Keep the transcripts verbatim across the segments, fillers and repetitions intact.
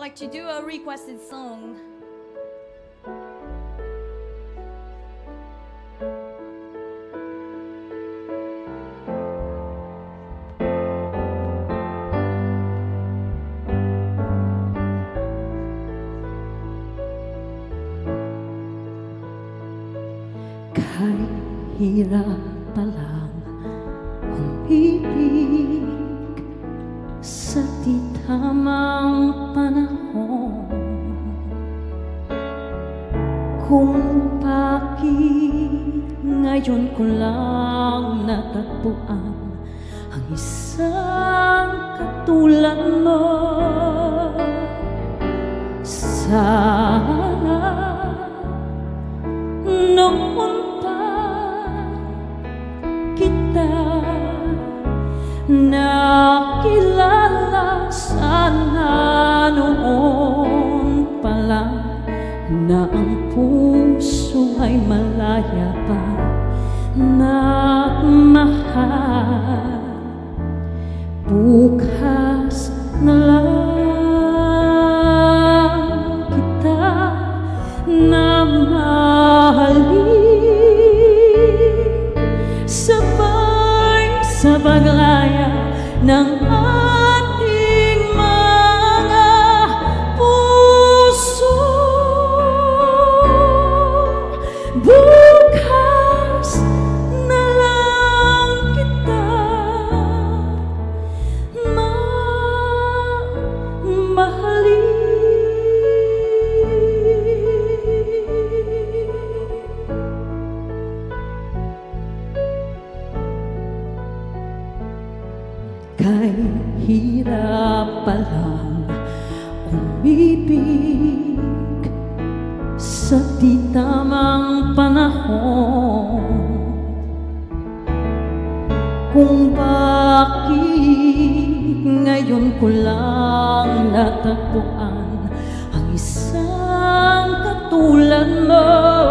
like to do a requested song. Kahit hirap pa lang umibig sa di tamang panahon, kung bakit ngayon ko lang natagpuan ang isang katulad mo. Sana noon pa kita nakilala, sana noon pa lang na ang puso ay malaya pa nagmahal. Bukas na lang kita na mahalin, sabay sa paglaya ng ating mga puso. Bukas na lang kita mamahalin. Kahit hirap pa lang umibig sa di tamang panahon, kung bakit ngayon ko lang natagpuan ang isang katulad mo.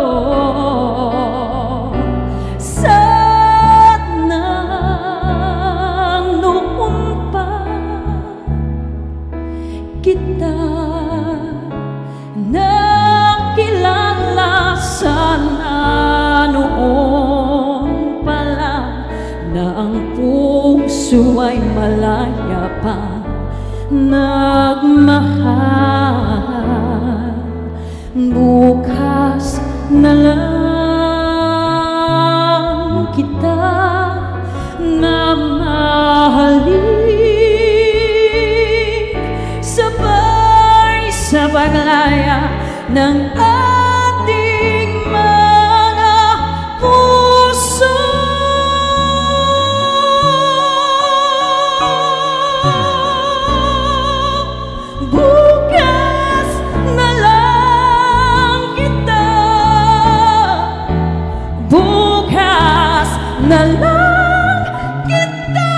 Kita nakilala, sana noon pa lang na ang puso ay malaya pa nagmahal. Bukas na lang kita na mahalin, sa paglaya ng ating mga puso. Bukas na lang kita, bukas na lang kita,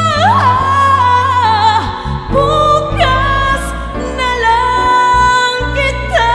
bukas na lang kita.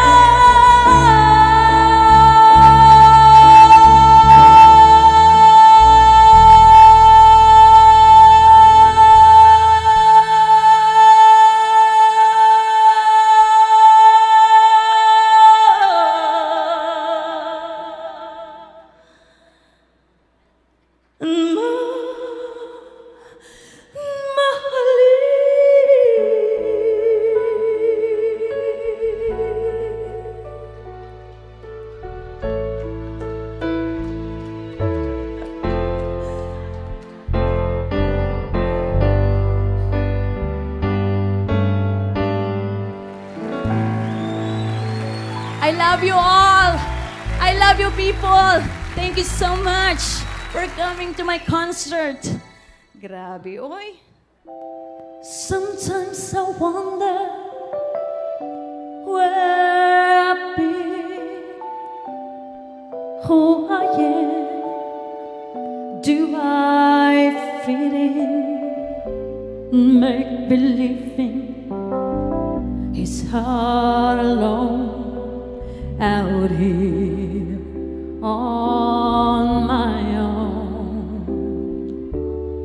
I love you all. I love you people. Thank you so much for coming to my concert. Grabe, oy. Sometimes I wonder where I've been, who I am. Do I fit in? Make believing it's hard alone out here on my own.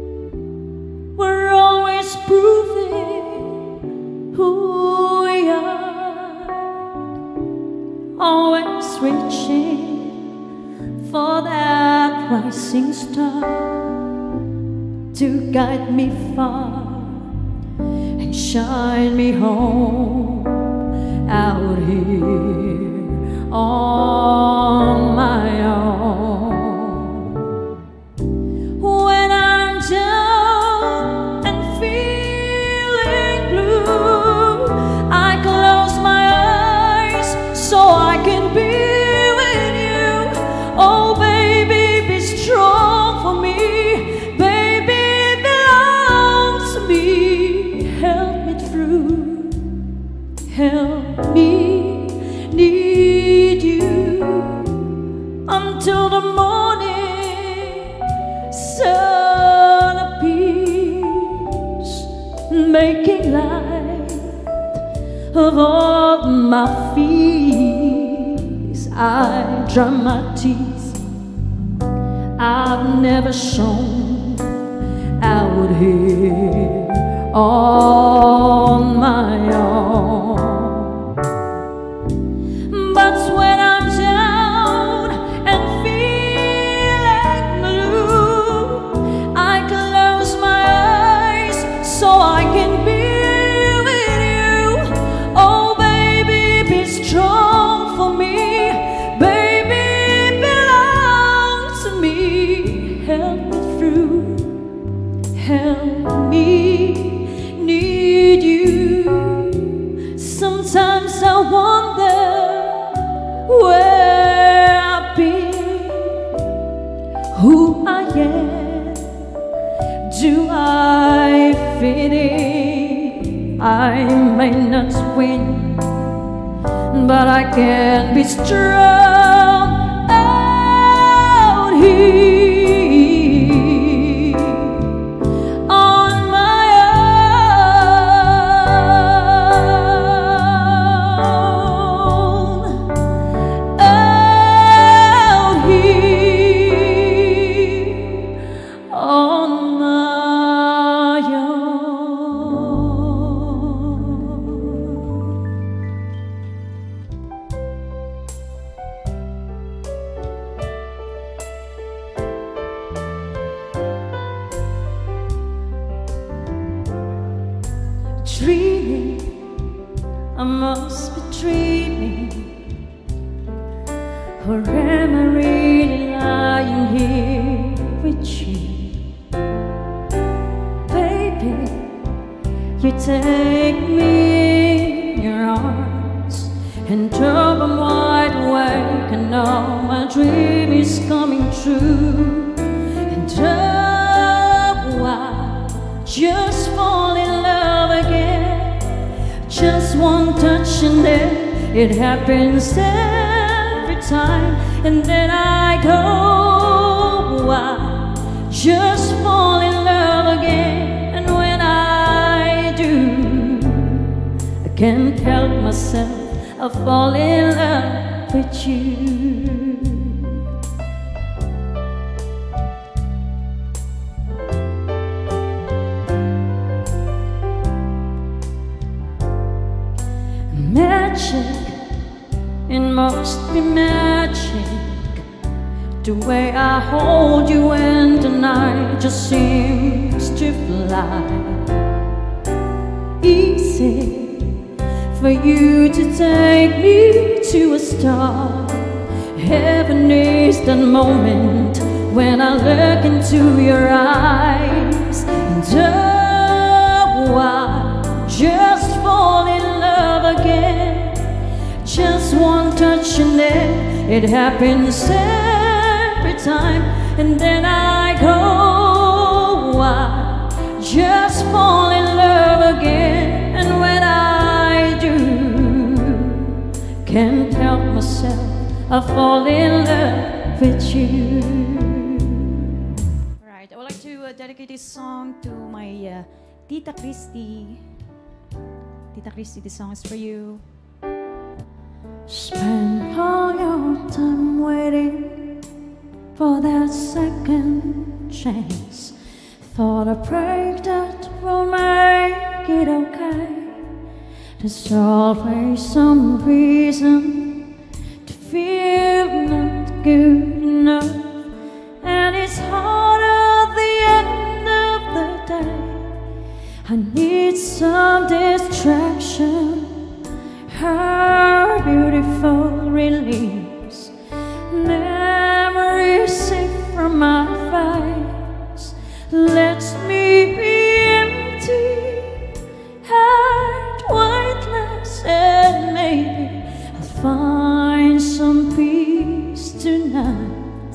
We're always proving who we are. reaching for that rising star to guide me far and shine me home out here on my own. When I'm down and feeling blue, I close my eyes so I can be with you. Oh baby, be strong for me. Baby, it belongs to me. Help me through. Help me need you until the morning sun appears, making light of all my fears. I dry my tears. I've never shown out here on my own. But when I'm down and feeling blue, I close my eyes so I can be with you. Oh baby, be strong for me. Baby, it belongs to me. Help me through. Help me need you. Sometimes I wonder where I've been, who I am. Do I fit in? I may not win, but I can be strong out here. Dreaming, I must be dreaming, or am I really lying here with you? Baby, you take me in your arms and I'm wide awake, and now my dream is coming true. And oh, I just fall in love again. Just one touch and then it happens every time. And then I go, I just fall in love again. And when I do, I can't help myself, I fall in love with you. Magic, it must be magic, the way I hold you and the night just seems to fly. Easy for you to take me to a star. Heaven is that moment when I look into your eyes. And oh, I just fall in love again. Just one touch and then it happens every time. And then I go, I just fall in love again. And when I do, can't help myself, I fall in love with you. Right, I would like to uh, dedicate this song to my uh, Tita Christy. Tita Christy, this song is for you. Spend all your time waiting for that second chance. Thought a break that will make it okay. There's always some reason to feel I need some distraction, her beautiful release. Memories safe from my face, lets me be empty and weightless, and maybe I'll find some peace tonight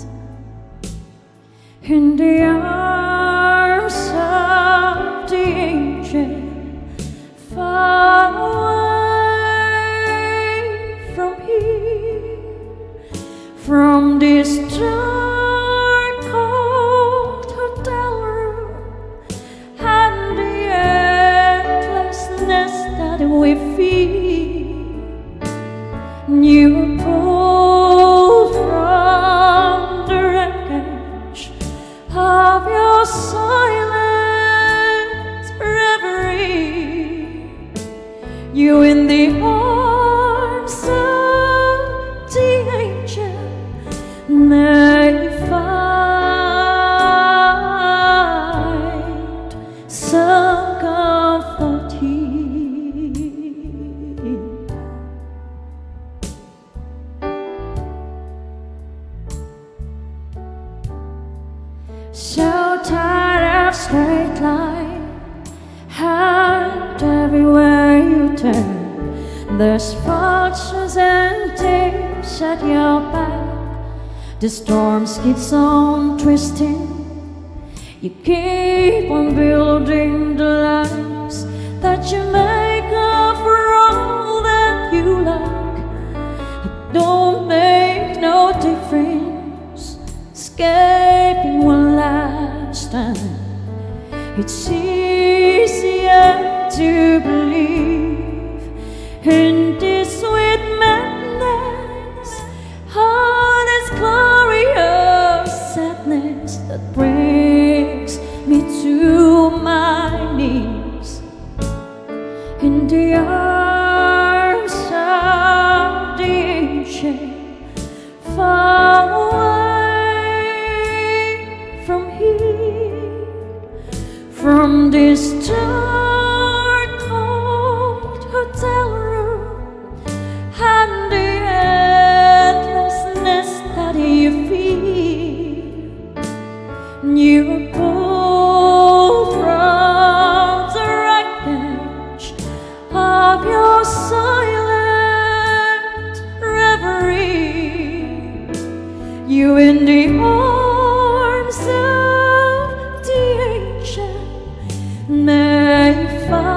in the arms of the angel, far away from here, from this dark cold hotel room and the endlessness that we feel. You were pulled from the wreckage of your silent reverie. You in the arms of the angel may find some comfort here. So tired of straight line, and everywhere you turn there's fortunes and tears at your back. The storms keeps on twisting. You keep on building the lives that you make up for all that you like. It don't make no difference, escaping one last time. It's easier to believe in this sweet madness, all this glorious sadness that brings me to my knees in the arms of the angel, far away from here, from this dark cold hotel room and the endlessness that you feel. You were pulled from the wreckage of your silent reverie. You in the arms of the angel may find